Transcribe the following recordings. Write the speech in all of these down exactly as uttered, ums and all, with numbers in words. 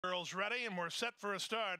Girls ready, and we're set for a start.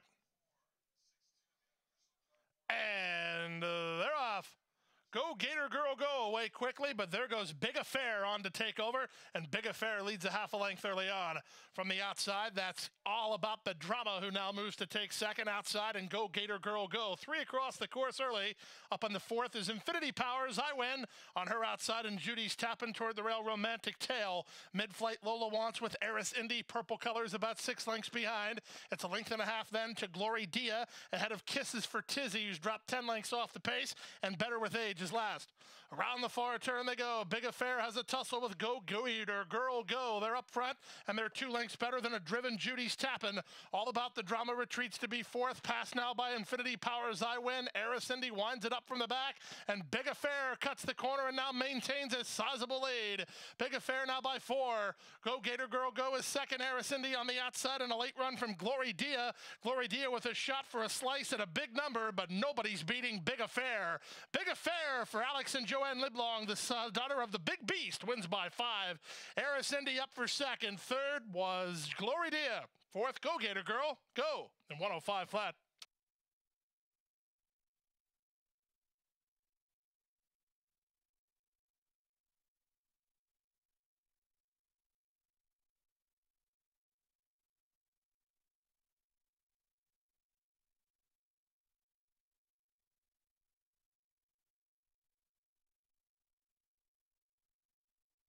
And uh, they're off. Go Gator Girl Go away quickly, but there goes Big Affair on to take over, and Big Affair leads a half a length early on. From the outside, that's All About the Drama, who now moves to take second outside, and Go Gator Girl Go. Three across the course early. Up on the fourth is Infinity Powers, I Win. On her outside, and Judy's tapping toward the rail, Romantic Tale. Mid-flight, Lola Wants with Eris Indy, purple colors about six lengths behind. It's a length and a half then to Glory Dia, ahead of Kisses for Tizzy, who's dropped ten lengths off the pace, and Better With Age is last. Around the far turn they go. Big Affair has a tussle with Go Gator Girl Go. They're up front, and they're two lengths better than a driven Judy's tapping. All About the Drama retreats to be fourth. Passed now by Infinity Powers, I Win. Eris Indy winds it up from the back, and Big Affair cuts the corner and now maintains a sizable lead. Big Affair now by four. Go Gator Girl Go is second. Eris Indy on the outside, and a late run from Glory Dia. Glory Dia with a shot for a slice at a big number, but nobody's beating Big Affair. Big Affair for Alex and Joanne Liblong, the uh, daughter of the Big Beast, wins by five. Eris Indy up for second. Third was Glory Dia. Fourth, Go Gator Girl Go, and one oh five flat.